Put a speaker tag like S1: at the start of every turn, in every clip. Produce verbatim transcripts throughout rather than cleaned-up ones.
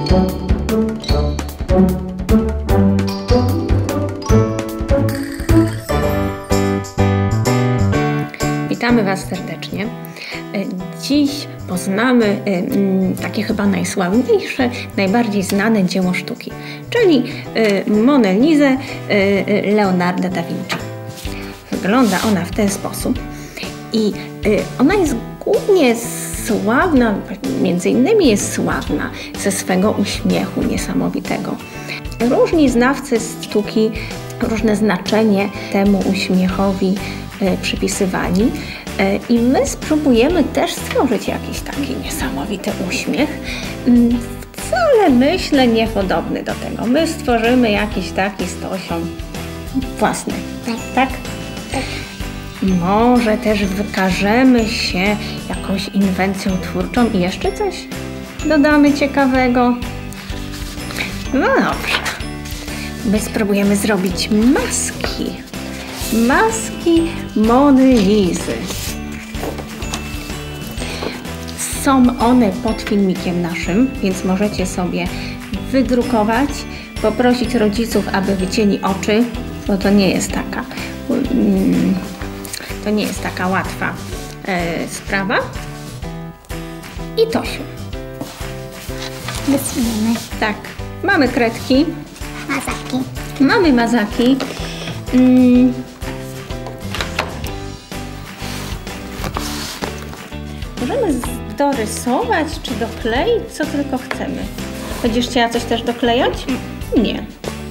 S1: Witamy Was serdecznie. Dziś poznamy takie chyba najsławniejsze, najbardziej znane dzieło sztuki, czyli Monę Lisę Leonarda da Vinci. Wygląda ona w ten sposób i ona jest głównie sławna, między innymi jest sławna ze swego uśmiechu niesamowitego. Różni znawcy sztuki różne znaczenie temu uśmiechowi przypisywali i my spróbujemy też stworzyć jakiś taki niesamowity uśmiech, wcale myślę niepodobny do tego. My stworzymy jakiś taki z Tosią własny, tak? Tak. Tak. Może też wykażemy się jakąś inwencją twórczą i jeszcze coś dodamy ciekawego. No dobrze, my spróbujemy zrobić maski. Maski Mony Lisy. Są one pod filmikiem naszym, więc możecie sobie wydrukować, poprosić rodziców, aby wycięli oczy, bo to nie jest taka, to nie jest taka łatwa e, sprawa. I Tosiu.
S2: Rysujemy.
S1: Tak, mamy kredki.
S2: Mazaki.
S1: Mamy mazaki. Mm. Możemy dorysować czy dokleić, co tylko chcemy. Będziesz chciała coś też doklejać? Nie.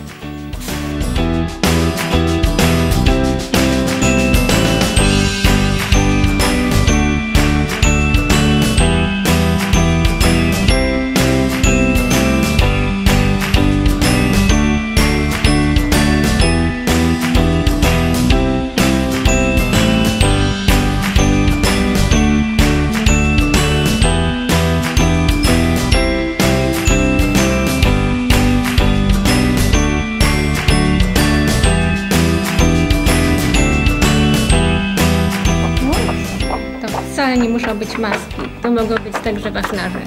S1: Wcale nie muszą być maski, to mogą być także wachlarze.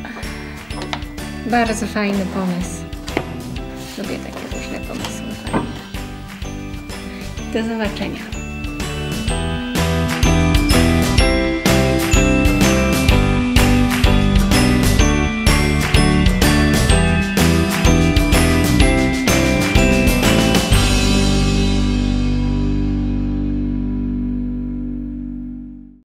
S1: Bardzo fajny pomysł. Lubię takie różne pomysły. Do zobaczenia.